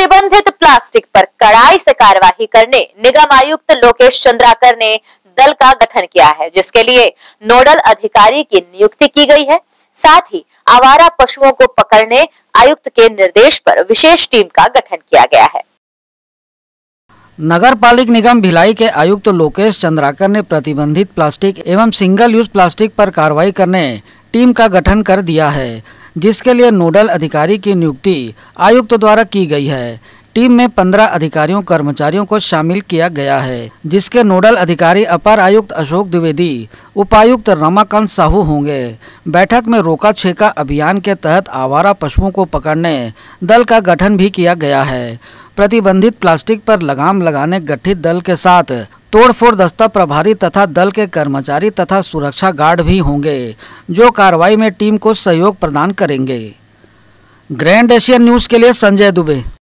प्रतिबंधित प्लास्टिक पर कड़ाई से कार्रवाई करने निगम आयुक्त लोकेश चंद्राकर ने दल का गठन किया है, जिसके लिए नोडल अधिकारी की नियुक्ति की गई है। साथ ही आवारा पशुओं को पकड़ने आयुक्त के निर्देश पर विशेष टीम का गठन किया गया है। नगर पालिक निगम भिलाई के आयुक्त लोकेश चंद्राकर ने प्रतिबंधित प्लास्टिक एवं सिंगल यूज प्लास्टिक पर कार्रवाई करने टीम का गठन कर दिया है, जिसके लिए नोडल अधिकारी की नियुक्ति आयुक्त द्वारा की गई है। टीम में 15 अधिकारियों कर्मचारियों को शामिल किया गया है, जिसके नोडल अधिकारी अपर आयुक्त अशोक द्विवेदी, उपायुक्त रमाकांत साहू होंगे। बैठक में रोका छेका अभियान के तहत आवारा पशुओं को पकड़ने दल का गठन भी किया गया है। प्रतिबंधित प्लास्टिक पर लगाम लगाने गठित दल के साथ तोड़फोड़ दस्ता प्रभारी तथा दल के कर्मचारी तथा सुरक्षा गार्ड भी होंगे, जो कार्रवाई में टीम को सहयोग प्रदान करेंगे। ग्रैंड एशियन न्यूज़ के लिए संजय दुबे।